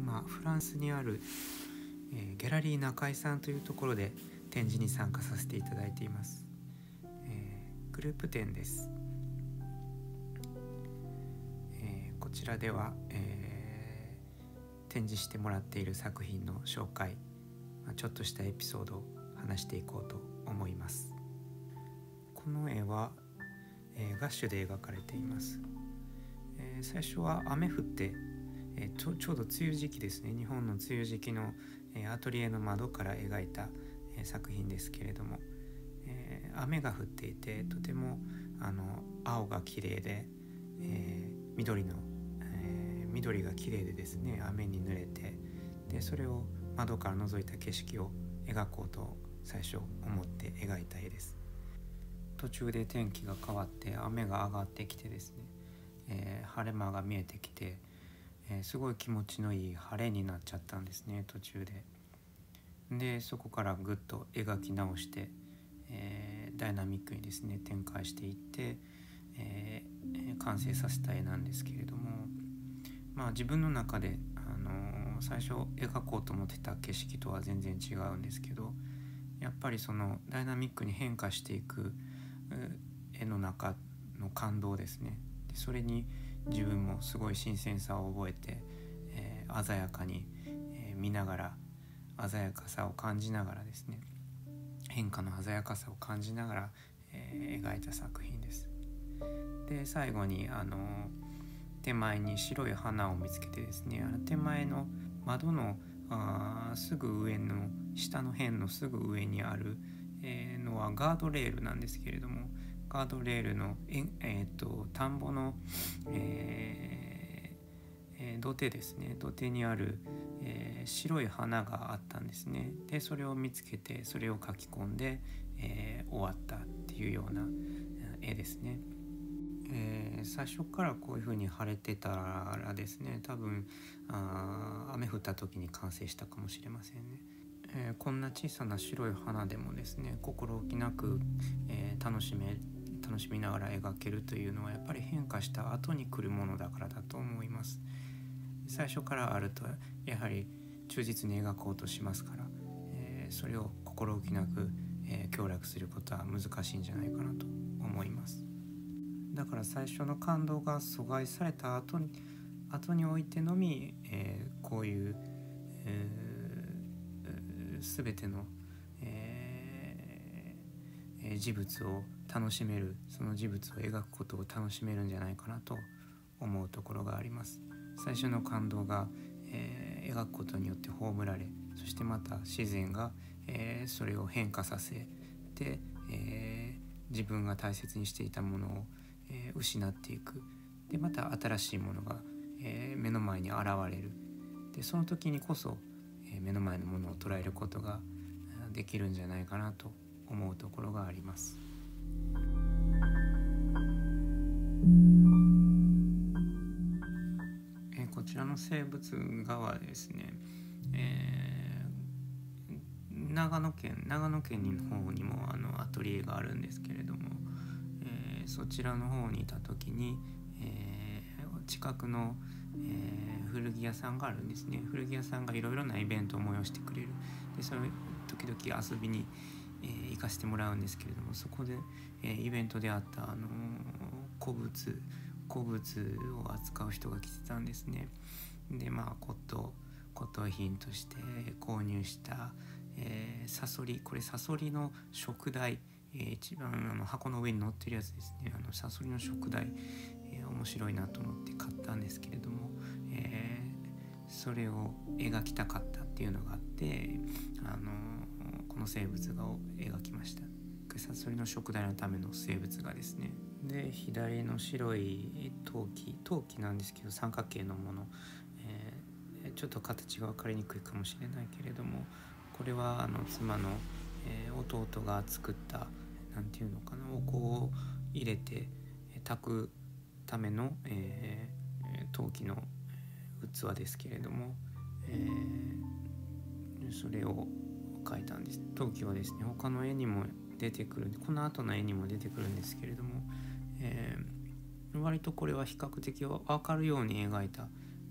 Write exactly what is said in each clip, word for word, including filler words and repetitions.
今フランスにある、えー、ギャラリー中井さんというところで展示に参加させていただいています。えー、グループ展です。えー、こちらでは、えー、展示してもらっている作品の紹介、まあ、ちょっとしたエピソードを話していこうと思います。この絵は、えー、ガッシュで描かれています。えー、最初は雨降って、えー、ちょ、ちょうど梅雨時期ですね。日本の梅雨時期の、えー、アトリエの窓から描いた、えー、作品ですけれども、えー、雨が降っていてとてもあの青が綺麗で、えー、緑の、えー、緑が綺麗でですね、雨に濡れて、でそれを窓から覗いた景色を描こうと最初思って描いた絵です。途中で天気が変わって雨が上がってきてですね、えー、晴れ間が見えてきて、えー、すごい気持ちのいい晴れになっちゃったんですね、途中で。でそこからぐっと描き直して、えー、ダイナミックにですね展開していって、えー、完成させた絵なんですけれども、まあ自分の中で、あのー、最初描こうと思ってた景色とは全然違うんですけど、やっぱりそのダイナミックに変化していく絵の中の感動ですね。でそれに自分もすごい新鮮さを覚えて、えー、鮮やかに、えー、見ながら鮮やかさを感じながらですね、変化の鮮やかさを感じながら、えー、描いた作品です。で最後にあの手前に白い花を見つけてですね、あの手前の窓のあすぐ上の下の辺のすぐ上にある、えー、のはガードレールなんですけれども、ガードレールのえ、えー、と田んぼの、えーえー、土手ですね、土手にある、えー、白い花があったんですね。でそれを見つけてそれを描き込んで、えー、終わったっていうような絵ですね。えー、最初からこういう風に晴れてたらですね、多分あ雨降った時に完成したかもしれませんね。えー、こんな小さな白い花でもですね、心置きなく、えー、楽しめ楽しみながら描けるというのはやっぱり変化した後に来るものだからだと思います。最初からあるとやはり忠実に描こうとしますから、えー、それを心置きなく、えー、享楽することは難しいんじゃないかなと思います。だから最初の感動が阻害された後に後においてのみ、えー、こういう、えー、全ての、えー、事物を楽しめる、その事物を描くことを楽しめるんじゃないかなと思うところがあります。最初の感動が、えー、描くことによって葬られ、そしてまた自然が、えー、それを変化させて、えー、自分が大切にしていたものをえー、失っていく。でまた新しいものが、えー、目の前に現れる。でその時にこそ、えー、目の前のものを捉えることができるんじゃないかなと思うところがあります。えー、こちらの生物画はですね、えー、長野県長野県の方にもあのアトリエがあるんですけれども、そちらの方にいた時に、えー、近くの、えー、古着屋さんがあるんですね。古着屋さんがいろいろなイベントを催してくれる。でそれ時々遊びに、えー、行かせてもらうんですけれども、そこで、えー、イベントであった、あのー、古物古物を扱う人が来てたんですね。でまあ骨董骨董品として購入した、えー、サソリこれサソリの食台、えー、一番あの箱の上に乗ってるやつですね。あのサソリの食台、えー、面白いなと思って買ったんですけれども、えー、それを描きたかったっていうのがあって、あのー、この生物画を描きました。サソリの食台のための生物画ですね。で左の白い陶器陶器なんですけど三角形のもの、えー、ちょっと形が分かりにくいかもしれないけれども、これはあの妻の、えー、弟が作ったなんていうのかな、お香を入れて炊くための、えー、陶器の器ですけれども、えー、それを描いたんです。陶器はですね他の絵にも出てくる、この後の絵にも出てくるんですけれども、えー、割とこれは比較的分かるように描いた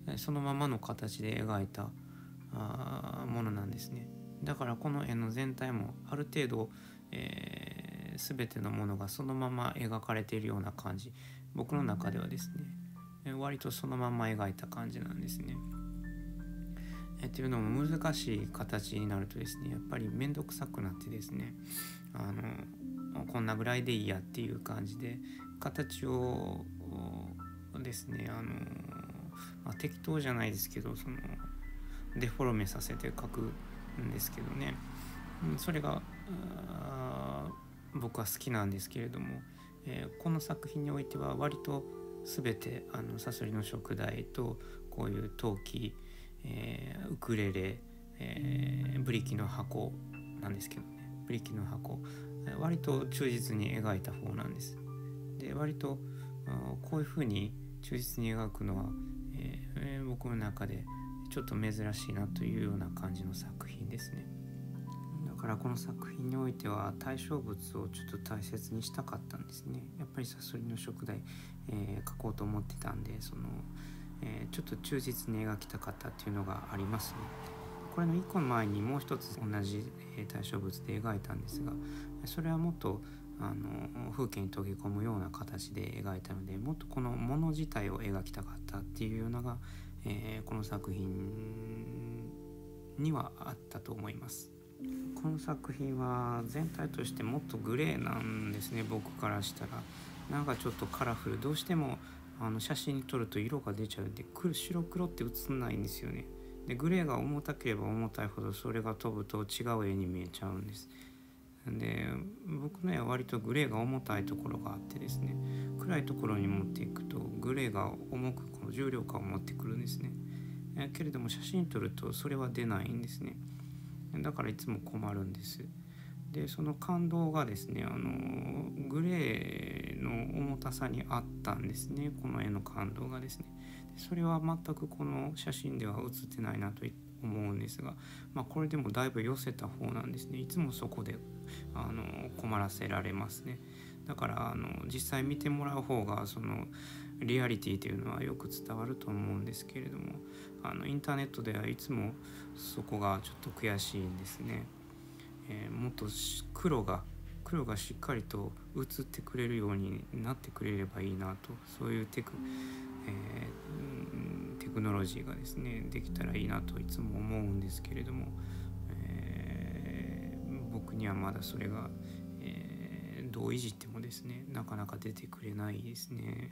そのままの形で描いたあものなんですね。だからこの絵の全体もある程度、えー、全てのものがそのまま描かれているような感じ、僕の中ではですね割とそのまま描いた感じなんですね。えっていうのも難しい形になるとですねやっぱり面倒くさくなってですねあのこんなぐらいでいいやっていう感じで形をですねあの、まあ、適当じゃないですけどそのデフォルメさせて描くんですけどね、それが僕は好きなんですけれども、えー、この作品においては割と全てあのサソリの燭台とこういう陶器、えー、ウクレレ、えー、ブリキの箱なんですけどね、ブリキの箱割と忠実に描いた方なんです。で割とこういう風に忠実に描くのは、えー、僕の中でちょっと珍しいなというような感じの作品ですね。だからこの作品においては対象物をちょっと大切にしたかったんですね。やっぱりサソリの燭台、えー、描こうと思ってたんでその、えー、ちょっと忠実に描きたかったっていうのがありますね。これのいっこ前にもう一つ同じ対象物で描いたんですが、それはもっとあの風景に溶け込むような形で描いたので、もっとこのもの自体を描きたかったっていうのが、えー、この作品にはあったと思います。この作品は全体としてもっとグレーなんですね。僕からしたらなんかちょっとカラフル、どうしてもあの写真に撮ると色が出ちゃうんで白黒って映んないんですよね。でグレーが重たければ重たいほどそれが飛ぶと違う絵に見えちゃうんです。で僕の絵は割とグレーが重たいところがあってですね、暗いところに持っていくとグレーが重くこの重量感を持ってくるんですね。えけれども写真撮るとそれは出ないんですね。だからいつも困るんです。でその感動がですねあのグレーの重たさにあったんですね、この絵の感動がですね。それは全くこの写真では写ってないなと思うんですが、まあ、これでもだいぶ寄せた方なんですね。いつもそこであの困らせられますね。だからあの実際見てもらう方がそのリアリティというのはよく伝わると思うんですけれども、あのインターネットではいつもそこがちょっと悔しいんですね。えー、もっと黒が黒がしっかりと映ってくれるようになってくれればいいなと、そういうテク、えー、テクノロジーがですねできたらいいなといつも思うんですけれども、えー、僕にはまだそれが、えー、どういじってもですねなかなか出てくれないですね。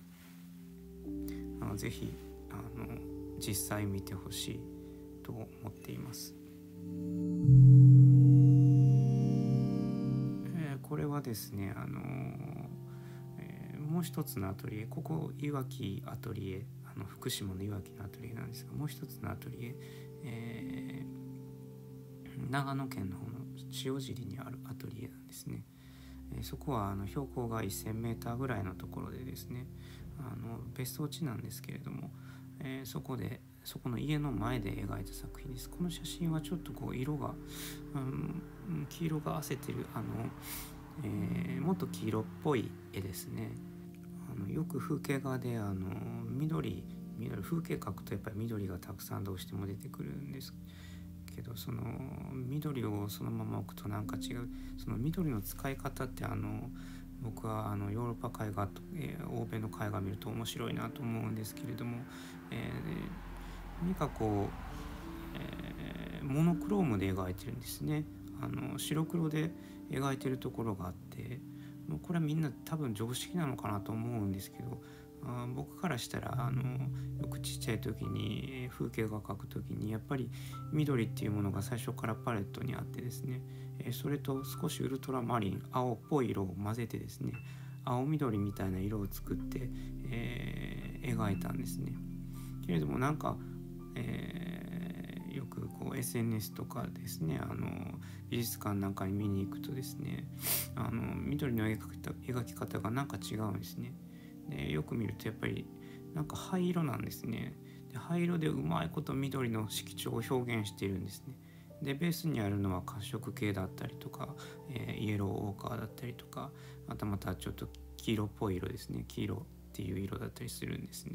あのぜひあの実際見てほしいと思っています。えー、これはですねあの、えー、もう一つのアトリエ、ここいわきアトリエ、あの福島のいわきのアトリエなんですが、もう一つのアトリエ、えー、長野県の方の塩尻にあるアトリエなんですね。えー、そこはあの標高がせんメーターぐらいのところでですね、あの別荘地なんですけれども、えー、そこでそこの家の前で描いた作品です。この写真はちょっとこう色が、うん、黄色があせてるあの、えー、もっと黄色っぽい絵ですね。あのよく風景画であの緑緑風景描くとやっぱり緑がたくさんどうしても出てくるんですけど、その緑をそのまま置くとなんか違う、その緑の使い方ってあの僕はあのヨーロッパ絵画と、えー、欧米の絵画見ると面白いなと思うんですけれども、えー、何かこう、えー、モノクロームで描いてるんですね。あの白黒で描いてるところがあって、もうこれはみんな多分常識なのかなと思うんですけど、あ僕からしたらあのよくちっちゃい時に風景画描く時にやっぱり緑っていうものが最初からパレットにあってですね、それと少しウルトラマリン青っぽい色を混ぜてですね青緑みたいな色を作って、えー、描いたんですね。けれどもなんか、えー、よくこう エスエヌエス とかですねあの美術館なんかに見に行くとですねあの緑の描き方、描き方がなんか違うんですね。でよく見るとやっぱりなんか灰色なんですね。で灰色でうまいこと緑の色調を表現しているんですね。でベースにあるのは褐色系だったりとか、えー、イエローオーカーだったりとか、またまたちょっと黄色っぽい色ですね、黄色っていう色だったりするんですね。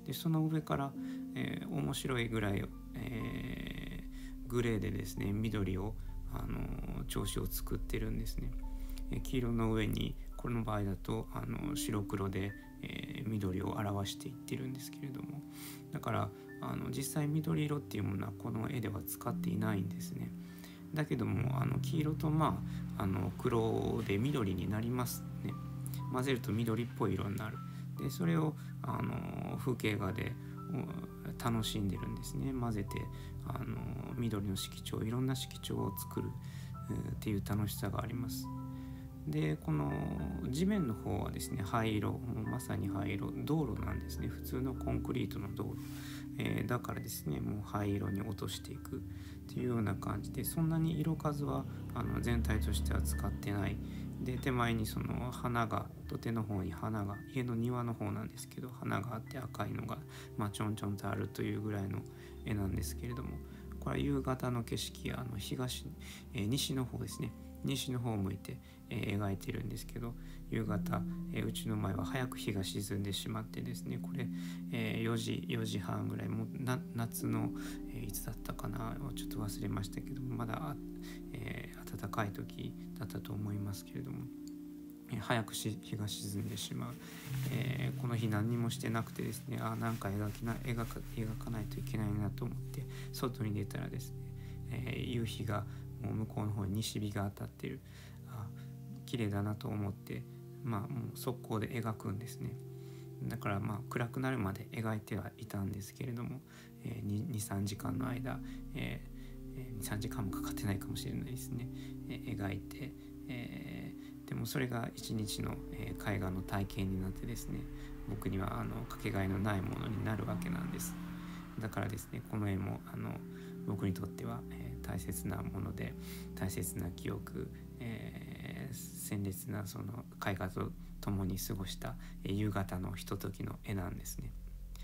でその上から、えー、面白いぐらい、えー、グレーでですね緑を、あの調子を作ってるんですね。えー、黄色の上にこの場合だとあの白黒で、えー、緑を表していってるんですけれども、だからあの実際緑色っていうものはこの絵では使っていないんですね。だけどもあの黄色と、まあ、あの黒で緑になりますね。混ぜると緑っぽい色になる。でそれをあの風景画で楽しんでるんですね。混ぜてあの緑の色調、いろんな色調を作るっていう楽しさがあります。でこの地面の方はですね灰色、まさに灰色、道路なんですね。普通のコンクリートの道路、えー、だからですねもう灰色に落としていくっていうような感じで、そんなに色数はあの全体としては使ってない。で手前にその花が、土手の方に花が、家の庭の方なんですけど花があって赤いのが、まあ、ちょんちょんとあるというぐらいの絵なんですけれども、これは夕方の景色、あの東、えー、西の方ですね、西の方を向いて、えー、描いてるんですけど、夕方、えー、うちの前は早く日が沈んでしまってですね、これ、えー、よじよじはんぐらい、もうな夏の、えー、いつだったかなちょっと忘れましたけども、まだ、えー、暖かい時だったと思いますけれども、えー、早くし日が沈んでしまう、えー、この日何にもしてなくてですね、あなんか描きな描か描かないといけないなと思って外に出たらですね、えー、夕日がもう向こうの方に西日が当たってる、あ綺麗だなと思って、まあもう速攻で描くんですね。だからまあ暗くなるまで描いてはいたんですけれども、えー、にさんじかんの間、えー、にさんじかんもかかってないかもしれないですね、えー、描いて、えー、でもそれが一日の、えー、絵画の体験になってですね、僕にはあのかけがえのないものになるわけなんです。だからですねこの絵もあの僕にとっては、えー、大切なもので、大切な記憶、えー、鮮烈なその絵画と共に過ごした、えー、夕方のひとときの絵なんですね。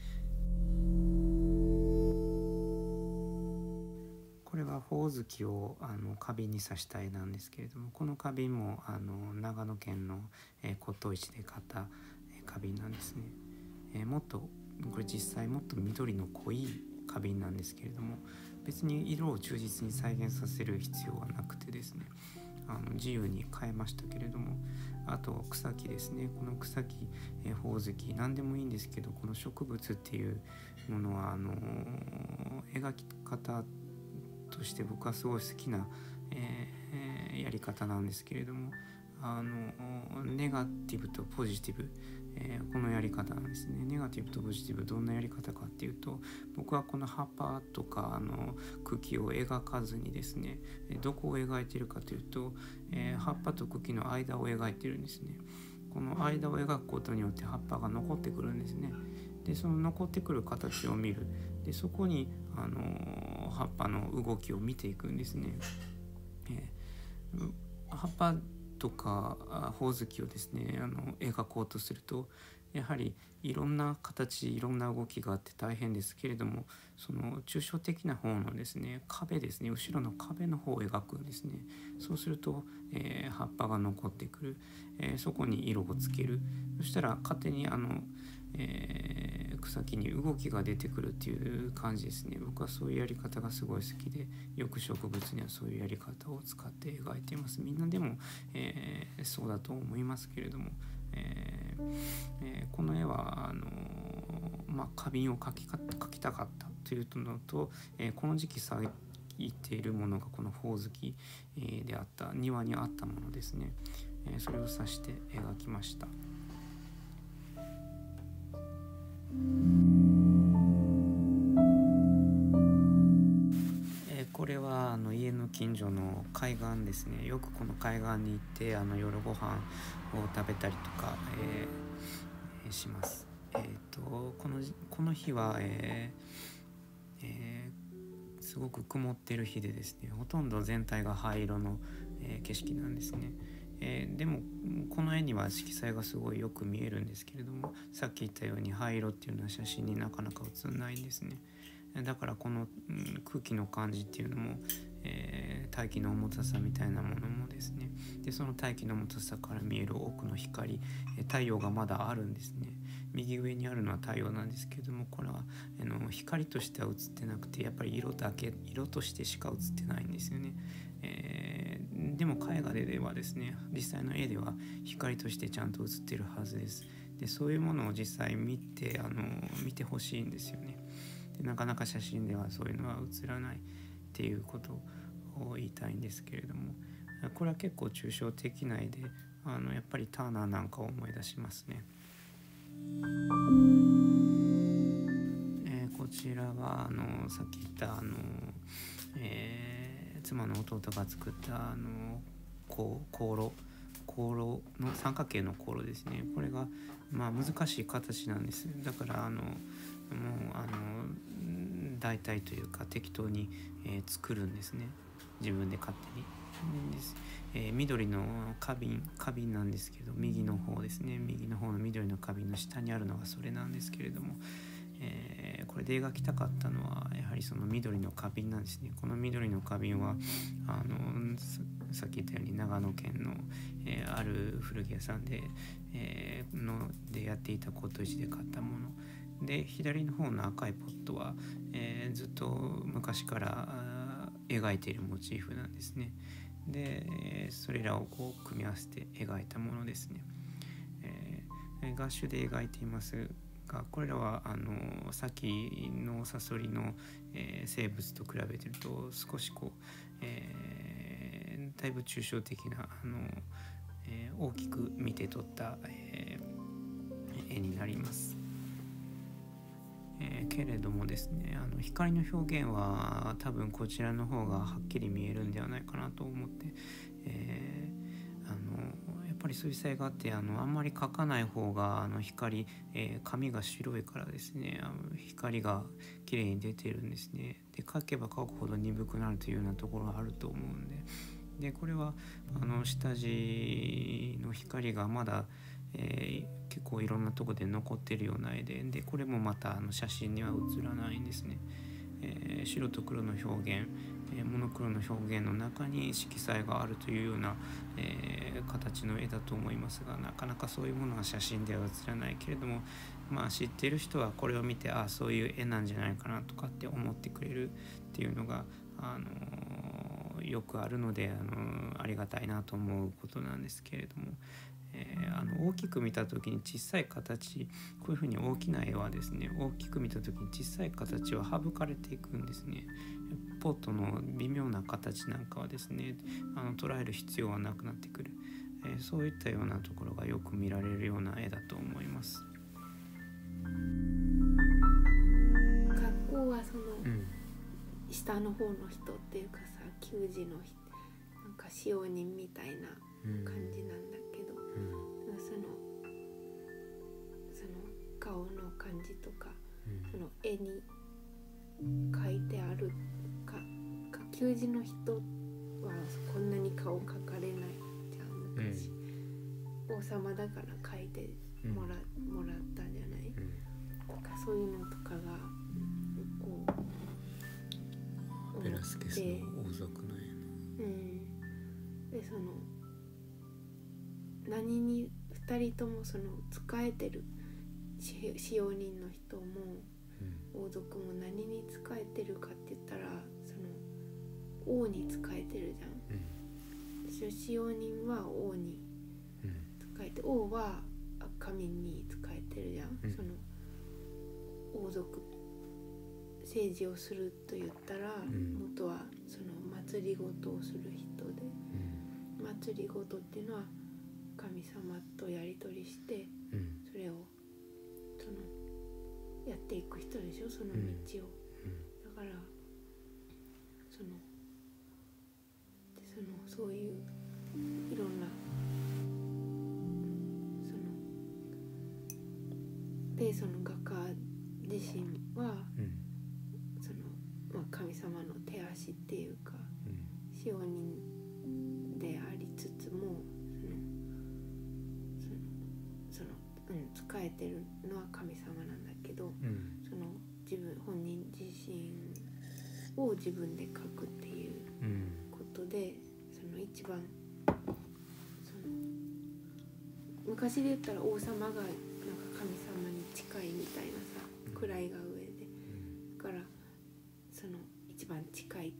これはほおずきをあの花瓶に刺した絵なんですけれども、この花瓶もあの長野県の、えー、骨董市で買った、えー、花瓶なんですね。えー、もっとこれ実際もっと緑の濃い花瓶なんですけれども、別に色を忠実に再現させる必要はなくてですね、あの自由に変えましたけれども、あと草木ですね、この草木、えー、ほおずき何でもいいんですけど、この植物っていうものはあのー、描き方として僕はすごい好きな、えー、やり方なんですけれども、あのネガティブとポジティブ、えー、このやり方なんですね。ネガティブとポジティブ、どんなやり方かっていうと、僕はこの葉っぱとかあの茎を描かずにですね、どこを描いているかというと、えー、葉っぱと茎の間を描いているんですね。この間を描くことによって葉っぱが残ってくるんですね。でその残ってくる形を見る。でそこに、あのー、葉っぱの動きを見ていくんですね。えー、葉っぱとかほおずきをですねあの描こうとすると、やはりいろんな形、いろんな動きがあって大変ですけれども、その抽象的な方のですね壁ですね、後ろの壁の方を描くんですね。そうすると、えー、葉っぱが残ってくる、えー、そこに色をつける。そしたら勝手にあの、えー、草木に動きが出てくるっていう感じですね。僕はそういうやり方がすごい好きで、よく植物にはそういうやり方を使って描いています。みんなでも、えー、そうだと思いますけれども、えーえー、この絵はあのーまあ、花瓶を描きか描きたかったというのと、えー、この時期咲いているものがこのほおずき、えー、であった、庭にあったものですね、えー、それを指して描きました。これはあの家の近所の海岸ですね。よくこの海岸に行ってあの夜ご飯を食べたりとか、えー、します。えー、とこのこの日は、えーえー、すごく曇っている日でですね、ほとんど全体が灰色の、えー、景色なんですね。えー、でもこの絵には色彩がすごいよく見えるんですけれども、さっき言ったように灰色っていうのは写真になかなか写んないんですね。だからこの、うん、空気の感じっていうのも、えー、大気の重たさみたいなものもですね、でその大気の重たさから見える奥の光、えー、太陽がまだあるんですね。 右上にあるのは太陽なんですけれども、これはあの光としては映ってなくて、やっぱり色だけ色としてしか映ってないんですよね。えー、でも絵画ではですね、実際の絵では光としてちゃんと映ってるはずです。でそういうものを実際見てあの見てほしいんですよね。でなかなか写真ではそういうのは映らないっていうことを言いたいんですけれども、これは結構抽象的な絵で、あのやっぱりターナーなんかを思い出しますね。えー、こちらはあのさっき言ったあの、えー、妻の弟が作ったあのこう香炉香炉の三角形の香炉ですね。これがまあ難しい形なんです。だからあのもうあの代替というか適当に、えー、作るんですね、自分で勝手に。です、えー、緑の花瓶花瓶なんですけど、右の方ですね、右の方の緑の花瓶の下にあるのがそれなんですけれども、えー、これで描きたかったのはやはりその緑の花瓶なんですね。この緑の花瓶はあのさっき言ったように長野県の、えー、ある古着屋さんで、えー、のでやっていた骨董市で買ったもので、左の方の赤いポットは、えー、ずっと昔から描いているモチーフなんですね。でそれらをこう組み合わせて描いたものですね。えー、ガッシュで描いていますが、これらはあのさっきのサソリの、えー、生物と比べてると少しこう、えー、だいぶ抽象的なあの、えー、大きく見て取った、えー、絵になります。えー、けれどもですね、あの光の表現は多分こちらの方がはっきり見えるんではないかなと思って、えー、あのやっぱり水彩画ってあのあんまり描かない方があの光、えー、紙が白いからですね、あの光が綺麗に出てるんですね。で描けば描くほど鈍くなるというようなところがあると思うんで、でこれはあの下地の光がまだえー、結構いろんなとこで残ってるような絵で、でこれもまたあの写真には写らないんですね。えー、白と黒の表現、えー、モノクロの表現の中に色彩があるというような、えー、形の絵だと思いますが、なかなかそういうものは写真では写らないけれども、まあ知っている人はこれを見て、ああそういう絵なんじゃないかなとかって思ってくれるっていうのが、あのー、よくあるので、あのー、ありがたいなと思うことなんですけれども、えー、あの大きく見た時に小さい形、こういうふうに大きな絵はですね、大きく見た時に小さい形は省かれていくんですね。ポットの微妙な形なんかはですね、あの捉える必要はなくなってくる、えー、そういったようなところがよく見られるような絵だと思います。 格好はその、うん、下の方の人っていうかさ、給仕の人、なんか使用人みたいな感じなんだけど、うん、そのその顔の感じとか、うん、その絵に描いてあるか、か給仕の人はこんなに顔描かれないじゃん昔、うん、王様だから描いてもら、うん、もらったじゃない、うん、かそういうのとかがこうベラスケスの王族の絵の、 うん、でその何にふたりともその仕えてる使用人の人も、うん、王族も何に仕えてるかって言ったらその王に仕えてるじゃん、うん、使用人は王に仕えて、うん、王は神に仕えてるじゃん、うん、その王族政治をすると言ったら、うん、元はその祭りごとをする人で、うん、祭りごとっていうのは神様とやり取りして、うん、それをそのやっていく人でしょ、その道を、うんうん、だからそのでそのそういういろんなそのでその画家自身は、うん、そのまあ、神様の手足っていうか、うん、使用人でありつつもうん、仕えてるのは神様なんだけど、うん、その自分本人自身を自分で描くっていうことで、うん、その一番その昔で言ったら王様がなんか神様に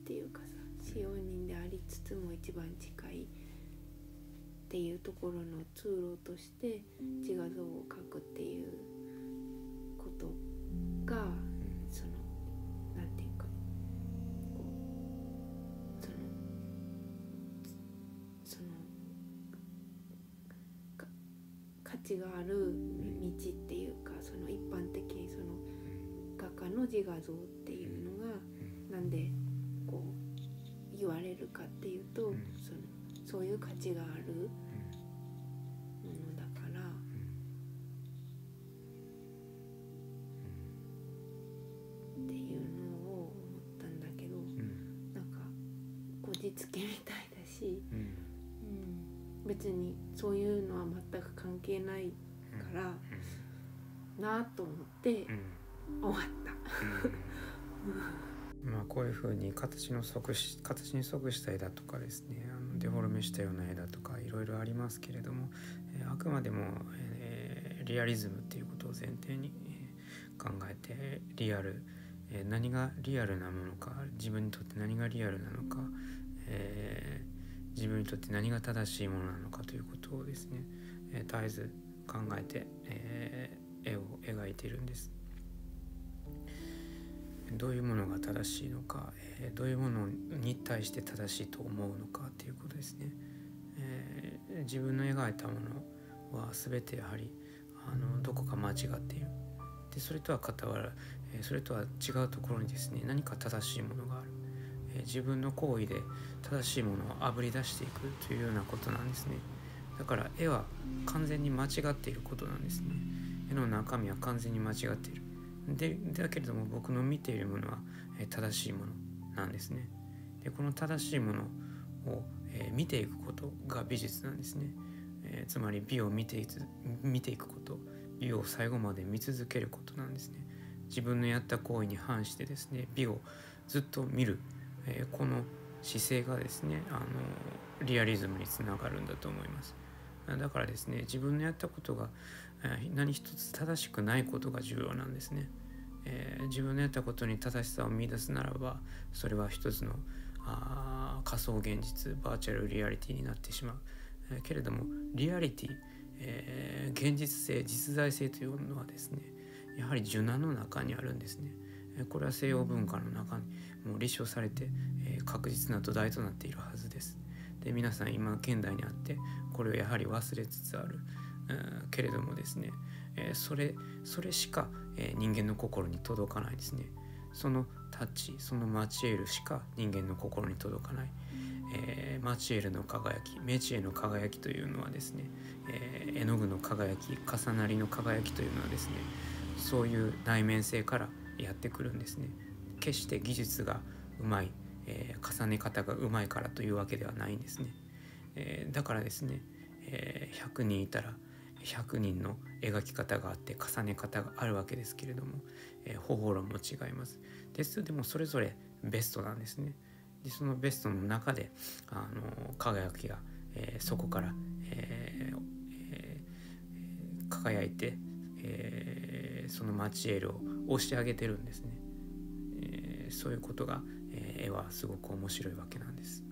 っていうかさ、使用人でありつつも一番近いっていうところの通路として自画像を描くっていうことが、そのなんていうかこうそのそのか価値がある道っていうか、その一般的にその画家の自画像っていうのがなんでこう言われるかっていうと、そのそういう価値があるものだから、っていうのを思ったんだけど、なんかこじつけみたいだし、別にそういうのは全く関係ないからなと思って終わった。 まあこういうふうに形の即し形に即した絵だとかですね、あのデフォルメしたような絵だとかいろいろありますけれども、えー、あくまでも、えー、リアリズムっていうことを前提に、えー、考えて、リアル、えー、何がリアルなものか、自分にとって何がリアルなのか、えー、自分にとって何が正しいものなのかということをですね、えー、絶えず考えて、えー、絵を描いているんです。どういうものが正しいのか、えー、どういうものに対して正しいと思うのかということですね。えー、自分の描いたものは全てやはりあのどこか間違っている。でそれとは傍ら、えー、それとは違うところにですね、何か正しいものがある。えー、自分の行為で正しいものをあぶり出していくというようなことなんですね。だから絵は完全に間違っていることなんですね。絵の中身は完全に間違っている。でだけれども僕の見ているものは、えー、正しいものなんですね。でこの正しいものを、えー、見ていくことが美術なんですね。えー、つまり美を見ていつ見ていくこと、美を最後まで見続けることなんですね。自分のやった行為に反してですね、美をずっと見る、えー、この姿勢がですね、あのリアリズムにつながるんだと思います。だからですね、自分のやったことが何一つ正しくないことが重要なんですね。えー、自分のやったことに正しさを見出すならば、それは一つのあ仮想現実、バーチャルリアリティになってしまう。えー、けれどもリアリティ、えー、現実性、実在性というのはですね、やはり受難の中にあるんですね。えー、これは西洋文化の中にもう立証されて、えー、確実な土台となっているはずです。で皆さん今現代にあってこれをやはり忘れつつある、うん、けれどもですね、えー、それそれしか、えー、人間の心に届かないですね。そのタッチ、そのマチエールしか人間の心に届かない、えー、マチエールの輝き、メチエの輝きというのはですね、えー、絵の具の輝き、重なりの輝きというのはですね、そういう内面性からやってくるんですね。決して技術がうまい、えー、重ね方がうまいからというわけではないんですね。えー、だからですね、えー、ひゃくにんいたらひゃくにんの描き方があって重ね方があるわけですけれども、えー、方法論も違います。ですでもそれぞれベストなんですね。でそのベストの中であの輝きが、えー、そこから、えーえー、輝いて、えー、そのマチエールを押し上げてるんですね。えー、そういうことが、えー、絵はすごく面白いわけなんです。